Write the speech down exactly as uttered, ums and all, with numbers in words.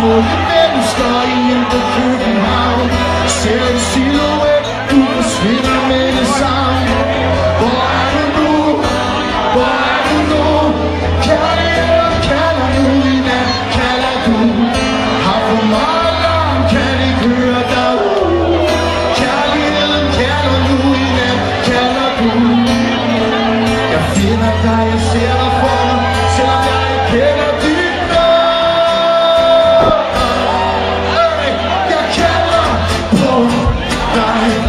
smukke mennesker i indre København. Ser en silhuet, du forsvinder med det samme. Hvor er du nu? Hvor er du nu? Kærligheden kalder nu i nat, kalder du. Har for meget larm, kan ikke høre dig ud. Kærligheden kalder nu i nat, kalder du. Jeg finder dig, jeg ser dig for mig, selvom jeg ikke kender dit navn. Jeg kalder på dig.